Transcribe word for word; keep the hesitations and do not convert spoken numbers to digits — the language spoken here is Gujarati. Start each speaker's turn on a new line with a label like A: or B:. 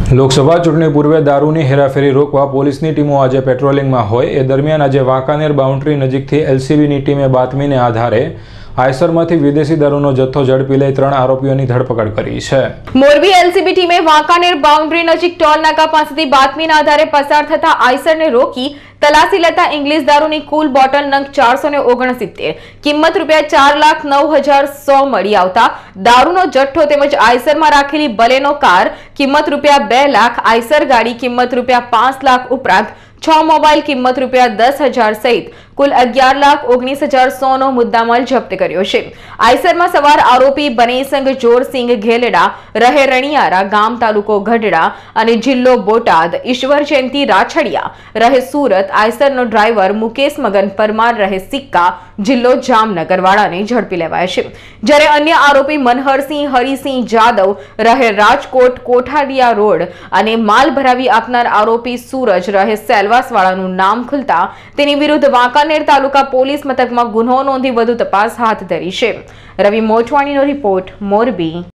A: લોકસભા ચૂંટણી પૂર્વે દારૂની હેરાફેરી રોકવા પોલીસની ટીમો આજે પેટ્રોલિંગમાં હોય એ દરમિયાન આજે વાંકાનેર બાઉન્ડ્રી નજીકથી એલસીબીની ટીમે બાતમીને આધારે આયસરમાંથી વિદેશી દારૂનો જથ્થો ઝડપી લઈ ત્રણ આરોપીઓની ધરપકડ કરી છે।
B: મોરબી એલસીબી ટીમે વાંકાનેર બાઉન્ડ્રી નજીક ટોલ નાકા પાસેથી બાતમીના આધારે પસાર થતા આયસરને રોકી તલાસી લેતા ઇંગ્લિશ દારૂની કુલ બોટલ નંગ ચારસો ને ઓગણસિત્તેર કિંમત રૂપિયા ચાર લાખ નવ હજાર સો મળી આવતા દારૂનો જથ્થો તેમજ આયસરમાં રાખેલી બલેનો કાર કિંમત રૂપિયા બે લાખ આયસર ગાડી કિંમત રૂપિયા પાંચ લાખ ઉપરાંત છ મોબાઈલ કિંમત રૂપિયા દસ હજાર સહિત કુલ અગિયાર લાખ ઓગણીસ હજાર સો નો મુદ્દામાલ જપ્ત કર્યો છે। આયસરમાં સવાર આરોપી બનેસંગ જોરસિંહ ઘેલડા રહે રણિયારા ગામ તાલુકો ગઢડા અને જિલ્લો બોટાદ ઈશ્વર જયંતિ રાછડિયા રહે સુરત આયસરનો ડ્રાઈવર મુકેશ મગન પરમાર રહે સિક્કા જિલ્લો જામનગર વાળાને ઝડપી લેવાયા છે, જ્યારે અન્ય આરોપી મનહરસિંહ હરિસિંહ જાદવ રહે રાજકોટ કોઠારિયા રોડ અને માલ ભરાવી આપનાર આરોપી સૂરજ રહે સેલવાસ વાળાનું નામ ખુલતા તેની વિરુદ્ધ વાંકાનેર તાલુકા પોલીસ મથકમાં ગુનો નોંધી વધુ તપાસ હાથ ધરી છે। રવિ મોટવાણીનો રિપોર્ટ, મોરબી।